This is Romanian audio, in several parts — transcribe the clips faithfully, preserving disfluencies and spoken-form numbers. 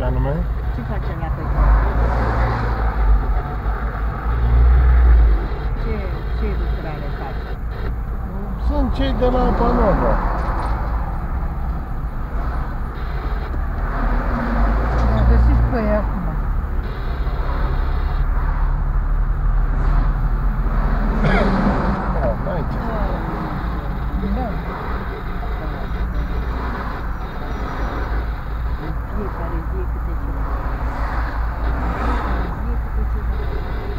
Ce anume? Ce face la pe Ce, ce lucrare face? Sunt cei de la Panova. Am găsit pe ei acum. Da, n-ai ce. Da. În fiecare zi e câte ceva. Zi e câte ceva.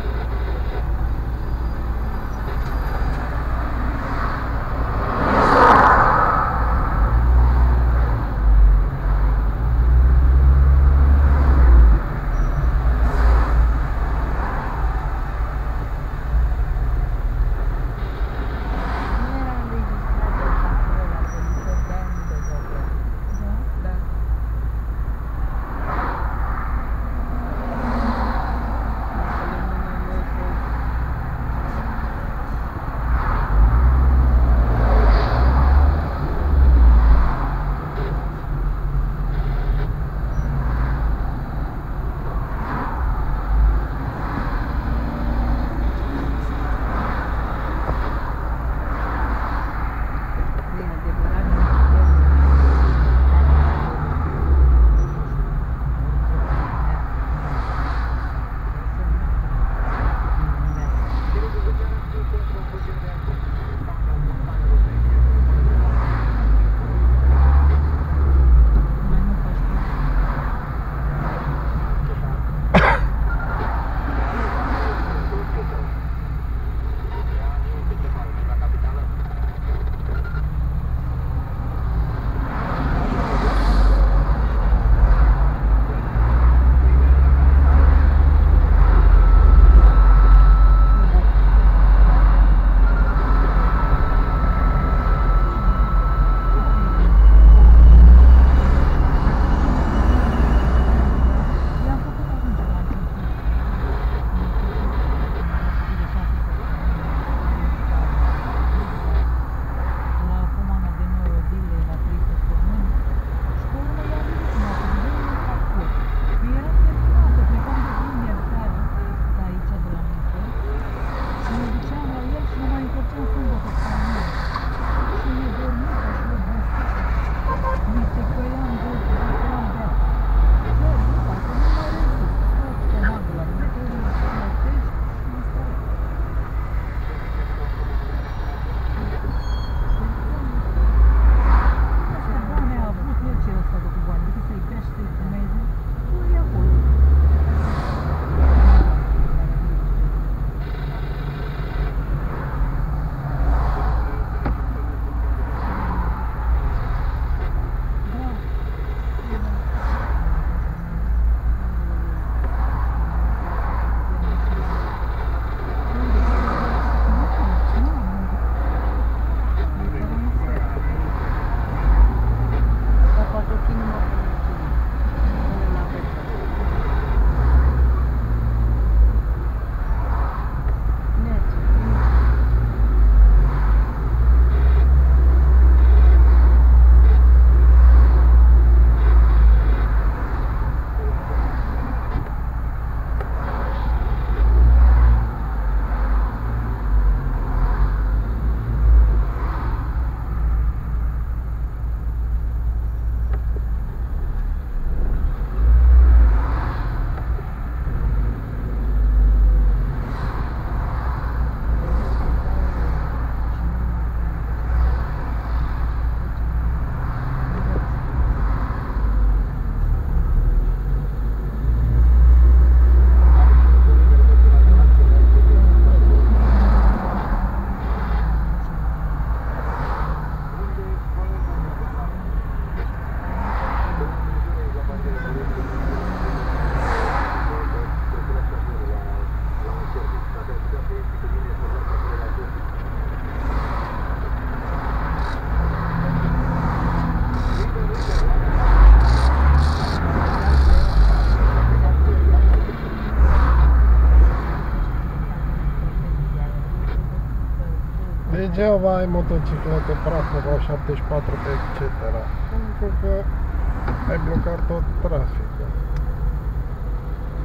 Degeaba ai motociclete prafă, șaptezeci și patru, et cetera. Pentru că ai blocat tot traficul.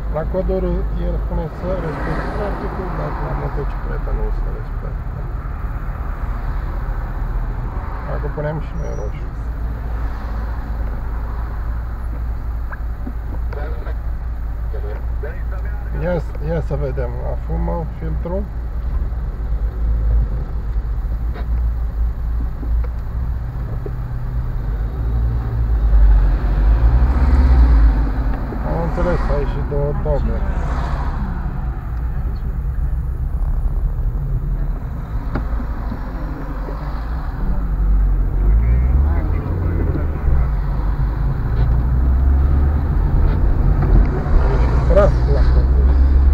La codul el spune să respecti traficul, dar la motocicletă nu se respectă. Dacă punem și noi roșu. Ia, ia să vedem, afumă filtrul. Am înțeles, ai și două tobe. Praf la condus.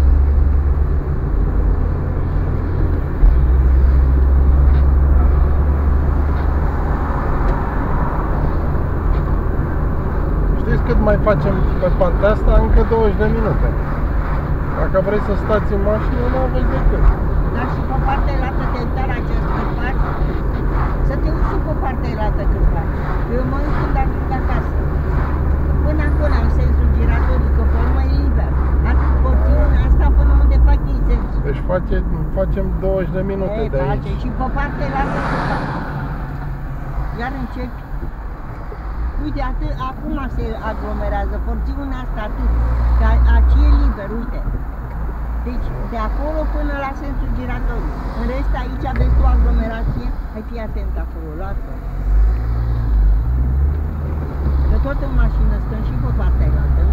Știți cât mai facem pe partea asta? Încă douăzeci de minute. Dacă vrei să stați în mașină, nu aveți decât. Dar și pe partea elată te uitai la acest cârpac? Să te uiți și pe partea elată cârpac. Eu mă uit când ajung acasă. Până acolo, în sensul giratoriu, că pe urmă e liber. Atât porțiunea asta până unde fac ei sensul. Deci face, facem douăzeci de minute Ei, de face. aici. Și pe partea elată cârpac. Iar începi. Uite, atât, acum se aglomerează porțiunea asta atât. Dar aici e liber, uite. Deci, de acolo până la sensul giratoriu. În rest, aici aveți o aglomerație. Hai, fii atent acolo, lasă. Că tot în mașină stăm și pe partea altă.